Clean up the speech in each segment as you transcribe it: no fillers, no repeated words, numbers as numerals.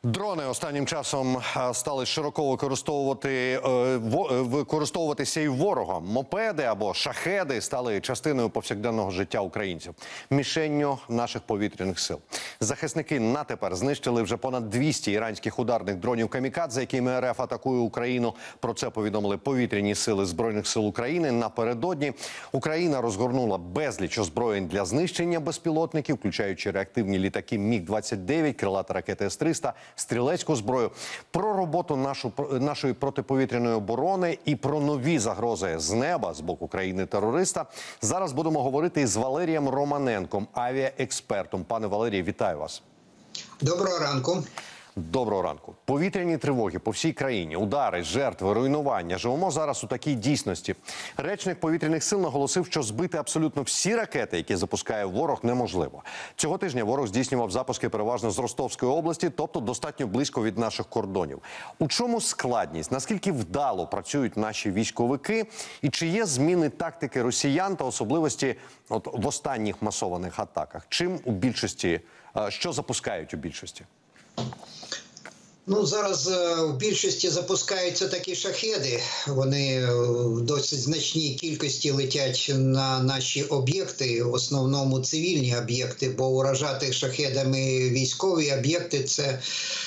Дрони останнім часом стали широко використовуватися і ворогом. Мопеди або шахеди стали частиною повсякденного життя українців. Мішенню наших повітряних сил. Захисники на тепер знищили вже понад 200 іранських ударних дронів «Камікадзе», якими РФ атакує Україну. Про це повідомили повітряні сили Збройних сил України. Напередодні Україна розгорнула безліч озброєнь для знищення безпілотників, включаючи реактивні літаки МіГ-29, крилаті ракети С-300, стрілецьку зброю. Про роботу нашої протиповітряної оборони і про нові загрози з неба з боку країни-терориста зараз будемо говорити із Валерієм Романенком, авіаекспертом. Пане Валерію, вітаю вас. Доброго ранку. Доброго ранку. Повітряні тривоги по всій країні, удари, жертви, руйнування. Живемо зараз у такій дійсності. Речник повітряних сил наголосив, що збити абсолютно всі ракети, які запускає ворог, неможливо. Цього тижня ворог здійснював запуски переважно з Ростовської області, тобто достатньо близько від наших кордонів. У чому складність? Наскільки вдало працюють наші військовики? І чи є зміни тактики росіян та особливості в останніх масованих атаках? Чим у більшості, що запускають у більшості? Ну, зараз в більшості запускаються такі шахеди. Вони в досить значній кількості летять на наші об'єкти, в основному цивільні об'єкти, бо уражати шахедами військові об'єкти – це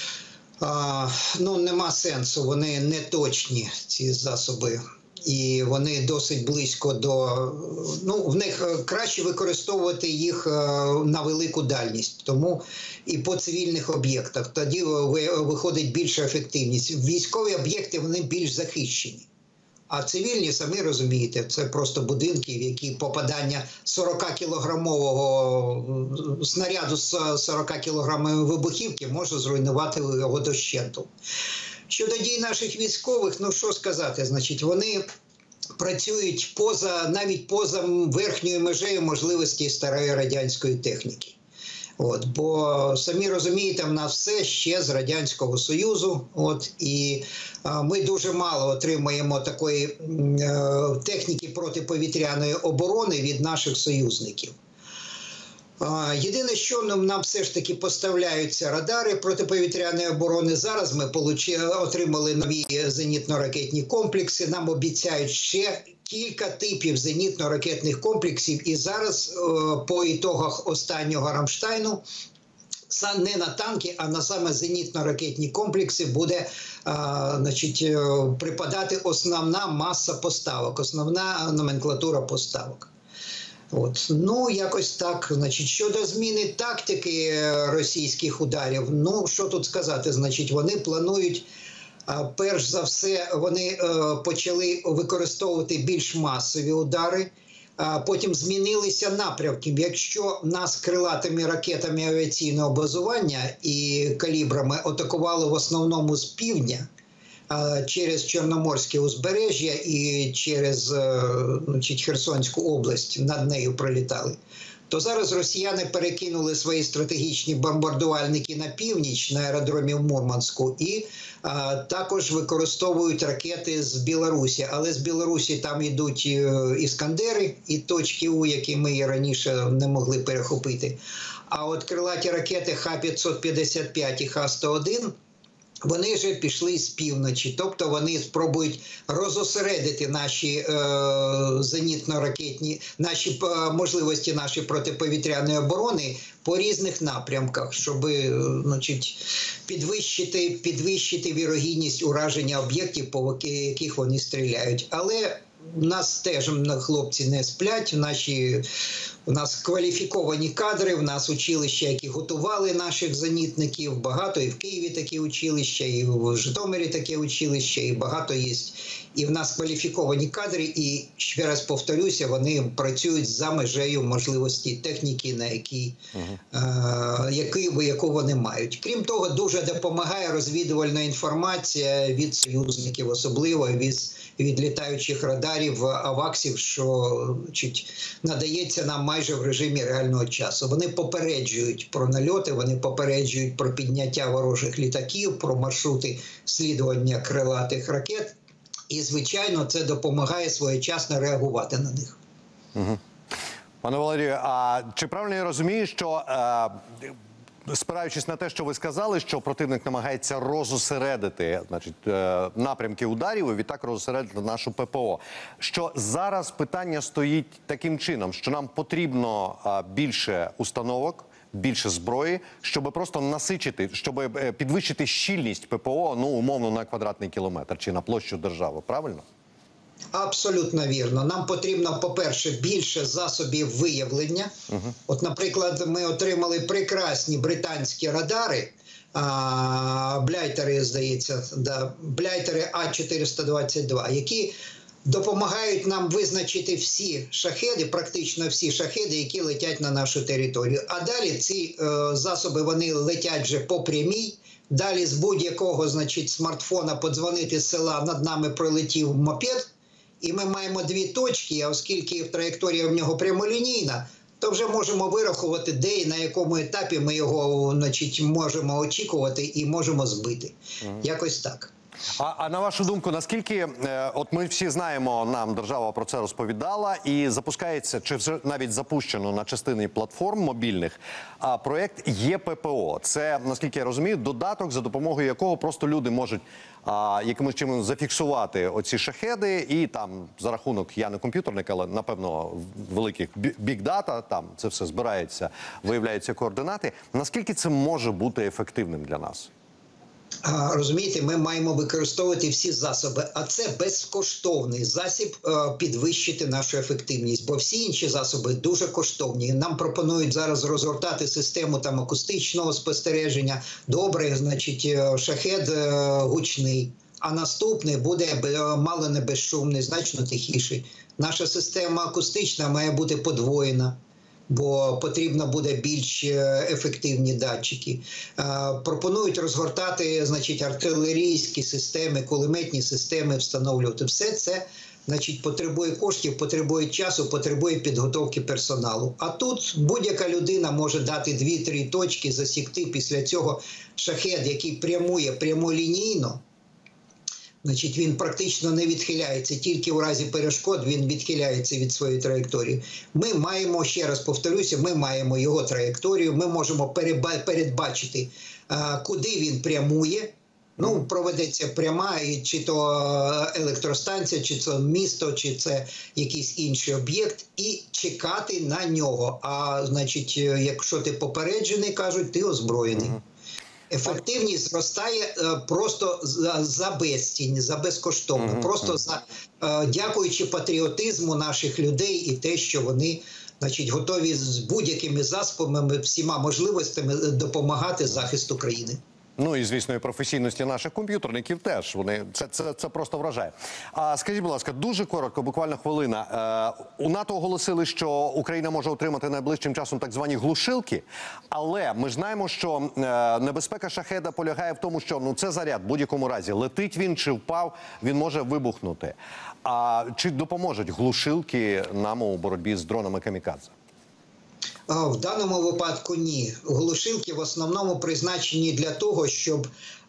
нема сенсу, вони не точні, ці засоби. І вони досить близько в них краще використовувати їх на велику дальність. Тому і по цивільних об'єктах тоді виходить більша ефективність. Військові об'єкти, вони більш захищені. А цивільні, самі розумієте, це просто будинки, в які попадання 40-кілограмового снаряду з 40-кілограмової вибухівки може зруйнувати його дощенту. Щодо дій наших військових, що сказати, значить, вони працюють навіть поза верхньою межею можливості старої радянської техніки. Бо, самі розумієте, в нас все ще з Радянського Союзу, і ми дуже мало отримуємо такої техніки протиповітряної оборони від наших союзників. Єдине, що нам все ж таки поставляються радари протиповітряної оборони. Зараз ми отримали нові зенітно-ракетні комплекси, нам обіцяють ще кілька типів зенітно-ракетних комплексів. І зараз по ітогах останнього Рамштайну не на танки, а на саме зенітно-ракетні комплекси буде припадати основна маса поставок, основна номенклатура поставок. Якось так. Значить, щодо зміни тактики російських ударів, що тут сказати, значить, вони планують, перш за все, вони почали використовувати більш масові удари, потім змінилися напрямки. Якщо нас крилатими ракетами авіаційного базування і калібрами атакували в основному з півдня, через Чорноморське узбережжя і через Херсонську область над нею пролітали, то зараз росіяни перекинули свої стратегічні бомбардувальники на північ, на аеродромі в Мурманську, і також використовують ракети з Білорусі. Але з Білорусі там йдуть іскандери і точки У, які ми раніше не могли перехопити. А от крилаті ракети Х-555 і Х-101, вони вже пішли з півночі, тобто вони спробують розосередити наші зенітно-ракетні, можливості нашої протиповітряної оборони по різних напрямках, щоб підвищити вірогідність ураження об'єктів, по яких вони стріляють. Але у нас теж хлопці не сплять, у нас кваліфіковані кадри, в нас училища, які готували наших зенітників, багато, і в Києві такі училища, і в Житомирі таке училище, і багато є. І в нас кваліфіковані кадри, і, ще раз повторюся, вони працюють за межею можливості техніки, яку вони мають. Крім того, дуже допомагає розвідувальна інформація від союзників, особливо від літаючих радарів, аваксів, що надається нам майже в режимі реального часу. Вони попереджують про нальоти, вони попереджують про підняття ворожих літаків, про маршрути слідування крилатих ракет. І, звичайно, це допомагає своєчасно реагувати на них. Пане Валерію, а чи правильно я розумію, що спираючись на те, що ви сказали, що противник намагається розосередити, значить, напрямки ударів і відтак розосередити нашу ППО. Що зараз питання стоїть таким чином, що нам потрібно більше установок, більше зброї, щоб просто насичити, щоб підвищити щільність ППО, ну, умовно, на квадратний кілометр чи на площу держави, правильно? Абсолютно вірно. Нам потрібно, по-перше, більше засобів виявлення. От, наприклад, ми отримали прекрасні британські радари, Бляйтери, здається, Бляйтери А422, які допомагають нам визначити всі шахеди, практично всі шахеди, які летять на нашу територію. А далі ці засоби, вони летять вже по прямій. Далі з будь-якого, значить, смартфона подзвонити з села, над нами пролетів мопед, і ми маємо дві точки, а оскільки траєкторія в нього прямолінійна, то вже можемо вирахувати, де і на якому етапі ми його, значить, можемо очікувати і можемо збити. Якось так. А на вашу думку, наскільки, от ми всі знаємо, нам держава про це розповідала, і запускається, чи вже навіть запущено на частині платформ мобільних, проєкт ЄППО. Це, наскільки я розумію, додаток, за допомогою якого просто люди можуть якимось чином зафіксувати оці шахеди, і там за рахунок, я не комп'ютерник, але, напевно, великих бік-дата, там це все збирається, виявляються координати. Наскільки це може бути ефективним для нас? Розумієте, ми маємо використовувати всі засоби, а це безкоштовний засіб підвищити нашу ефективність, бо всі інші засоби дуже коштовні. Нам пропонують зараз розгортати систему там акустичного спостереження. Добре, значить, шахед гучний, а наступний буде мало не безшумний, значно тихіший. Наша система акустична має бути подвоєна, бо потрібно буде більш ефективні датчики. Пропонують розгортати, значить, артилерійські системи, кулеметні системи встановлювати. Все це, значить, потребує коштів, потребує часу, потребує підготовки персоналу. А тут будь-яка людина може дати 2-3 точки, засікти після цього шахед, який прямує прямолінійно. Значить, він практично не відхиляється, тільки у разі перешкод він відхиляється від своєї траєкторії. Ми маємо, ще раз повторюся, ми маємо його траєкторію, ми можемо передбачити, куди він прямує. Ну, проведеться пряма, чи то електростанція, чи це місто, чи це якийсь інший об'єкт, і чекати на нього. А, значить, якщо ти попереджений, кажуть, ти озброєний. Ефективність зростає просто за безцінь, за безкоштовно, просто дякуючи патріотизму наших людей і те, що вони, значить, готові з будь-якими засобами, всіма можливостями допомагати захисту країни. Ну і, звісно, і професійності наших комп'ютерників теж. Це просто вражає. А скажіть, будь ласка, дуже коротко, буквально хвилина. У НАТО оголосили, що Україна може отримати найближчим часом так звані глушилки, але ми ж знаємо, що небезпека шахеда полягає в тому, що це заряд в будь-якому разі. Летить він чи впав, він може вибухнути. А чи допоможуть глушилки нам у боротьбі з дронами камікадзе? В даному випадку ні. Глушилки в основному призначені для того, щоб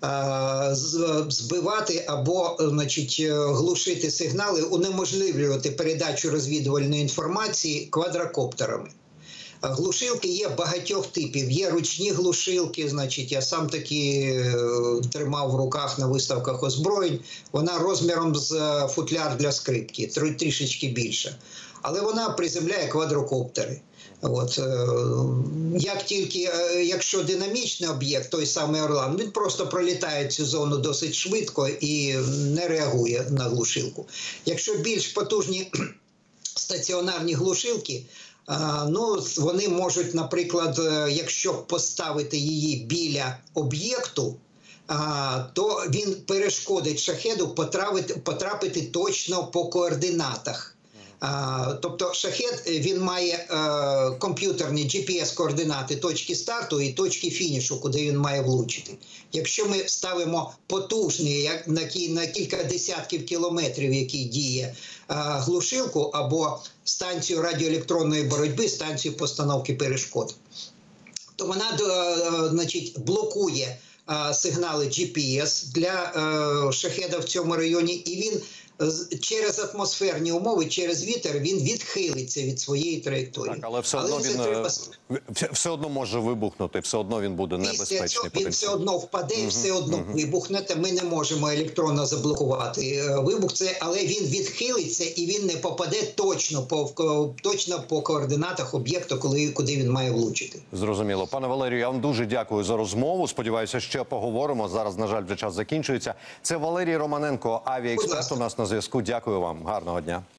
збивати або, значить, глушити сигнали, унеможливлювати передачу розвідувальної інформації квадрокоптерами. Глушилки є багатьох типів. Є ручні глушилки, значить, я сам такі тримав в руках на виставках озброєнь. Вона розміром з футляр для скрипки, трішечки більша. Але вона приземляє квадрокоптери. От, як тільки, якщо динамічний об'єкт, той самий Орлан, він просто пролітає цю зону досить швидко і не реагує на глушилку. Якщо більш потужні стаціонарні глушилки, ну, вони можуть, наприклад, якщо поставити її біля об'єкту, то він перешкодить шахеду потрапити точно по координатах. Тобто шахед, він має комп'ютерні GPS-координати точки старту і точки фінішу, куди він має влучити. Якщо ми ставимо потужний, на кілька десятків кілометрів, який діє глушилку, або станцію радіоелектронної боротьби, станцію постановки перешкод, то вона, значить, блокує сигнали GPS для шахеда в цьому районі, і він через атмосферні умови, через вітер він відхилиться від своєї траєкторії. Так, але все одно все одно може вибухнути, все одно він буде небезпечний. Після цього він все одно впаде, все одно вибухне. Ми не можемо електронно заблокувати вибух, але він відхилиться і він не попаде точно по координатах об'єкту, куди він має влучити. Зрозуміло. Пане Валерію, я вам дуже дякую за розмову. Сподіваюся, ще поговоримо. Зараз, на жаль, вже час закінчується. Це Валерій Романенко, авіаексперт у нас на зв'язку. Дякую вам. Гарного дня.